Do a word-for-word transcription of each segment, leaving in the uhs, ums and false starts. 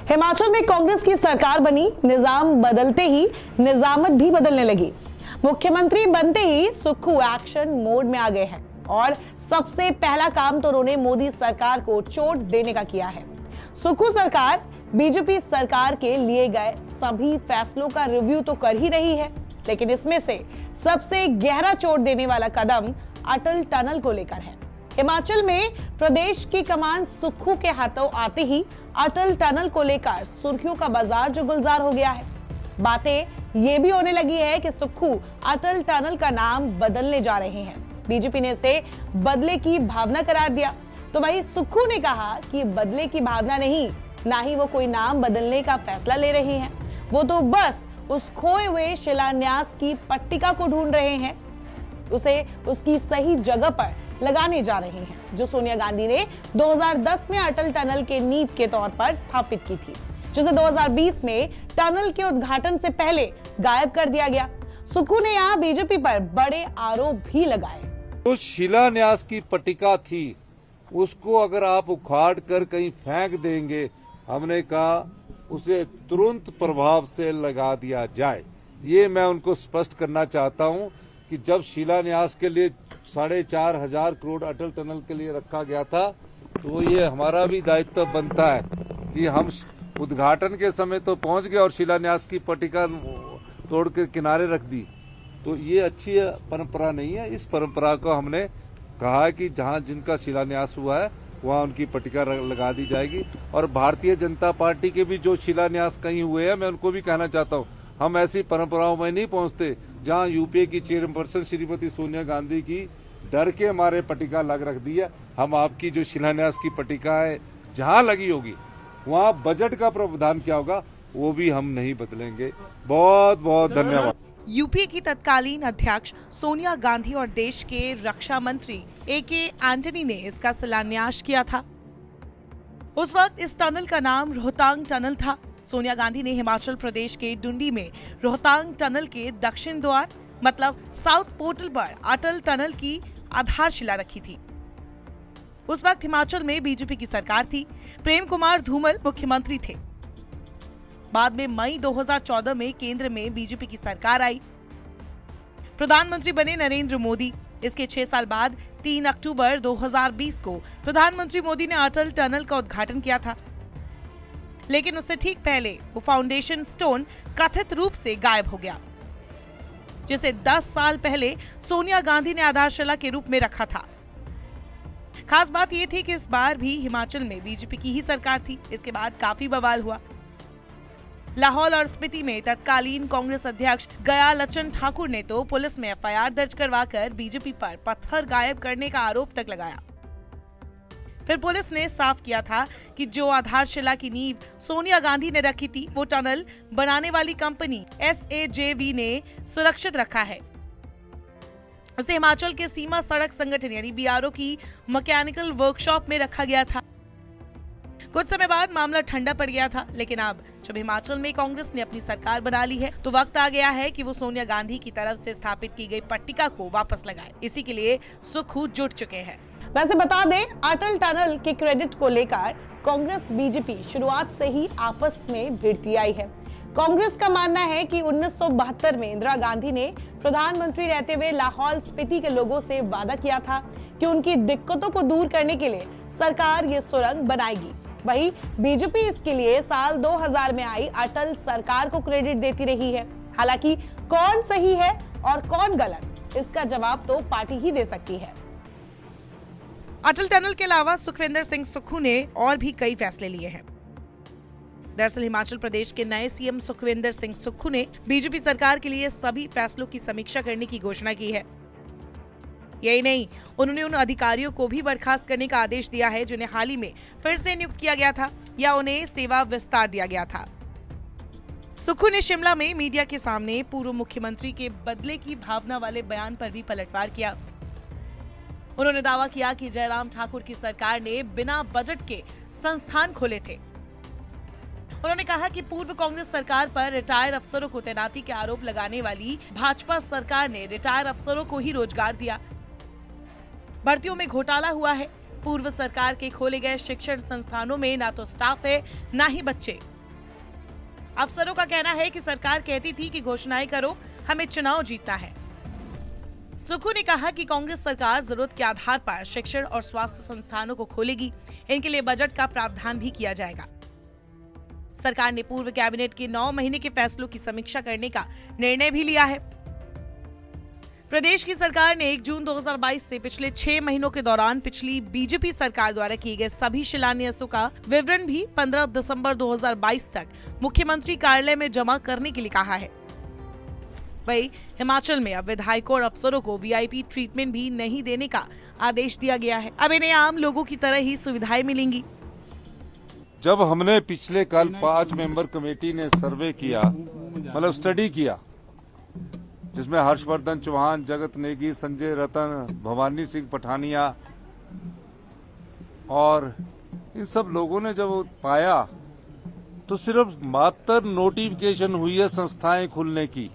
हिमाचल में कांग्रेस की सरकार बनी, निजाम बदलते ही निजामत भी बदलने लगी। मुख्यमंत्री बनते ही सुक्खू एक्शन मोड में आ गए हैं और सबसे पहला काम तो उन्होंने मोदी सरकार को चोट देने का किया है। सुक्खू सरकार बीजेपी सरकार के लिए गए सभी फैसलों का रिव्यू तो कर ही रही है, लेकिन इसमें से सबसे गहरा चोट देने वाला कदम अटल टनल को लेकर है। हिमाचल में प्रदेश की कमान सुक्खू के हाथों आते ही अटल टनल को लेकर सुर्खियों का बाजार जो गुलजार हो गया है। बातें ये भी होने लगी है कि सुक्खू अटल टनल का नाम बदलने जा रहे हैं। बीजेपी ने इसे बदले की भावना करार दिया, तो वहीं सुक्खू ने कहा कि बदले की भावना नहीं, ना ही वो कोई नाम बदलने का फैसला ले रहे हैं, वो तो बस उस खोए हुए शिलान्यास की पट्टिका को ढूंढ रहे हैं, उसे उसकी सही जगह पर लगाने जा रहे हैं, जो सोनिया गांधी ने दो हज़ार दस में अटल टनल के नींव के तौर पर स्थापित की थी, जिसे दो हज़ार बीस में टनल के उद्घाटन से पहले गायब कर दिया गया। सुक्खू ने यहाँ बीजेपी पर बड़े आरोप भी लगाए। तो शिलान्यास की पट्टिका थी, उसको अगर आप उखाड़ कर कहीं फेंक देंगे, हमने कहा उसे तुरंत प्रभाव से लगा दिया जाए। ये मैं उनको स्पष्ट करना चाहता हूं कि जब शिलान्यास के लिए साढ़े चार हजार करोड़ अटल टनल के लिए रखा गया था, तो ये हमारा भी दायित्व बनता है कि हम उद्घाटन के समय तो पहुंच गए और शिलान्यास की पट्टिका तोड़ के किनारे रख दी। तो ये अच्छी परंपरा नहीं है। इस परंपरा को हमने कहा है कि जहां जिनका शिलान्यास हुआ है वहां उनकी पट्टिका लगा दी जाएगी। और भारतीय जनता पार्टी के भी जो शिलान्यास कहीं हुए हैं, मैं उनको भी कहना चाहता हूं, हम ऐसी परंपराओं में नहीं पहुंचते जहां यूपीए की चेयरपर्सन श्रीमती सोनिया गांधी की डर के हमारे पट्टिका लग रख दी है। हम आपकी जो शिलान्यास की पट्टिका है जहां लगी होगी वहां बजट का प्रावधान क्या होगा वो भी हम नहीं बदलेंगे। बहुत बहुत धन्यवाद। यूपीए की तत्कालीन अध्यक्ष सोनिया गांधी और देश के रक्षा मंत्री ए के एंटनी ने इसका शिलान्यास किया था। उस वक्त इस टनल का नाम रोहतांग टनल था। सोनिया गांधी ने हिमाचल प्रदेश के डुंडी में रोहतांग टनल के दक्षिण द्वार मतलब साउथ पोर्टल पर अटल टनल की आधारशिला रखी थी। उस वक्त हिमाचल में बीजेपी की सरकार थी। प्रेम कुमार धूमल मुख्यमंत्री थे। बाद में मई दो हज़ार चौदह में केंद्र में बीजेपी की सरकार आई। प्रधानमंत्री बने नरेंद्र मोदी। इसके छह साल बाद तीन अक्टूबर दो हज़ार बीस को प्रधानमंत्री मोदी ने अटल टनल का उद्घाटन किया था, लेकिन उससे ठीक पहले वो फाउंडेशन स्टोन कथित रूप से गायब हो गया, जिसे दस साल पहले सोनिया गांधी ने आधारशिला के रूप में रखा था। खास बात यह थी कि इस बार भी हिमाचल में बीजेपी की ही सरकार थी। इसके बाद काफी बवाल हुआ। लाहौल और स्पीति में तत्कालीन कांग्रेस अध्यक्ष गया लचन ठाकुर ने तो पुलिस में एफ आई आर दर्ज करवाकर बीजेपी पर पत्थर गायब करने का आरोप तक लगाया। फिर पुलिस ने साफ किया था कि जो आधारशिला की नींव सोनिया गांधी ने रखी थी, वो टनल बनाने वाली company S A J V ने सुरक्षित रखा है। उसे हिमाचल के सीमा सड़क संगठन यानी बी आर ओ की मैकेनिकल वर्कशॉप में रखा गया था। कुछ समय बाद मामला ठंडा पड़ गया था, लेकिन अब जब हिमाचल में कांग्रेस ने अपनी सरकार बना ली है, तो वक्त आ गया है कि वो सोनिया गांधी की तरफ से स्थापित की गई पट्टिका को वापस लगाए। इसी के लिए सुक्खू जुट चुके हैं। वैसे बता दें, अटल टनल के क्रेडिट को लेकर कांग्रेस बीजेपी शुरुआत से ही आपस में भिड़ती आई है। कांग्रेस का मानना है कि उन्नीस सौ बहत्तर में इंदिरा गांधी ने प्रधानमंत्री रहते हुए लाहौल स्पीति के लोगों से वादा किया था कि उनकी दिक्कतों को दूर करने के लिए सरकार ये सुरंग बनाएगी। वहीं बीजेपी इसके लिए साल दो हज़ार में आई अटल सरकार को क्रेडिट देती रही है। हालांकि कौन सही है और कौन गलत, इसका जवाब तो पार्टी ही दे सकती है। अटल टनल के अलावा सुखविंदर सिंह सुक्खू ने और भी कई फैसले लिए हैं। दरअसल हिमाचल प्रदेश के नए सी एम सुखविंदर सिंह सुक्खू ने बीजेपी सरकार के लिए सभी फैसलों की समीक्षा करने की घोषणा की है। यही नहीं, उन्होंने उन अधिकारियों को भी बर्खास्त करने का आदेश दिया है जिन्हें हाल ही में फिर से नियुक्त किया गया था या उन्हें सेवा विस्तार दिया गया था। सुक्खू ने शिमला में मीडिया के सामने पूर्व मुख्यमंत्री के बदले की भावना वाले बयान पर भी पलटवार किया। उन्होंने दावा किया कि जयराम ठाकुर की सरकार ने बिना बजट के संस्थान खोले थे। उन्होंने कहा कि पूर्व कांग्रेस सरकार पर रिटायर अफसरों को तैनाती के आरोप लगाने वाली भाजपा सरकार ने रिटायर अफसरों को ही रोजगार दिया। भर्तियों में घोटाला हुआ है। पूर्व सरकार के खोले गए शिक्षण संस्थानों में ना तो स्टाफ है ना ही बच्चे। अफसरों का कहना है कि सरकार कहती थी कि घोषणाएं करो, हमें चुनाव जीतना है। सुक्खू ने कहा कि कांग्रेस सरकार जरूरत के आधार पर शिक्षण और स्वास्थ्य संस्थानों को खोलेगी। इनके लिए बजट का प्रावधान भी किया जाएगा। सरकार ने पूर्व कैबिनेट के नौ महीने के फैसलों की समीक्षा करने का निर्णय भी लिया है। प्रदेश की सरकार ने एक जून दो हज़ार बाईस से पिछले छह महीनों के दौरान पिछली बीजेपी सरकार द्वारा किए गए सभी शिलान्यासों का विवरण भी पंद्रह दिसंबर दो हज़ार बाईस तक मुख्यमंत्री कार्यालय में जमा करने के लिए कहा है। वहीं हिमाचल में अब विधायकों और अफसरों को वीआईपी ट्रीटमेंट भी नहीं देने का आदेश दिया गया है। अब इन्हें आम लोगों की तरह ही सुविधाएं मिलेंगी। जब हमने पिछले कल पांच मेंबर कमेटी ने सर्वे किया, मतलब स्टडी किया, जिसमें हर्षवर्धन चौहान, जगत नेगी, संजय रतन, भवानी सिंह पठानिया और इन सब लोगों ने जब पाया तो सिर्फ मात्र नोटिफिकेशन हुई है संस्थाएं खुलने की,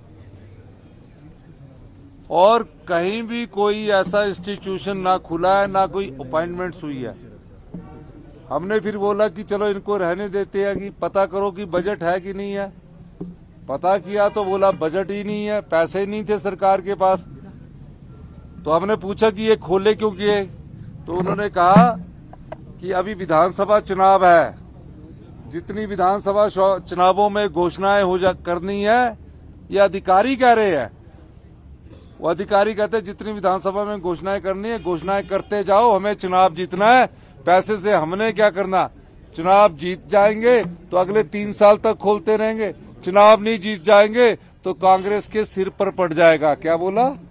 और कहीं भी कोई ऐसा इंस्टीट्यूशन ना खुला है, ना कोई अपॉइंटमेंट्स हुई है। हमने फिर बोला कि चलो इनको रहने देते हैं, कि पता करो कि बजट है कि नहीं है। पता किया तो बोला बजट ही नहीं है, पैसे ही नहीं थे सरकार के पास। तो हमने पूछा कि ये खोले क्यों किए, तो उन्होंने कहा कि अभी विधानसभा चुनाव है, जितनी विधानसभा चुनावों में घोषणाएं हो जा करनी है, ये अधिकारी कह रहे हैं। वो अधिकारी कहते हैं जितनी विधानसभा में घोषणाएं करनी है, घोषणाएं करते जाओ, हमें चुनाव जीतना है, पैसे से हमने क्या करना। चुनाव जीत जाएंगे तो अगले तीन साल तक खोलते रहेंगे, चुनाव नहीं जीत जाएंगे तो कांग्रेस के सिर पर पड़ जाएगा। क्या बोला?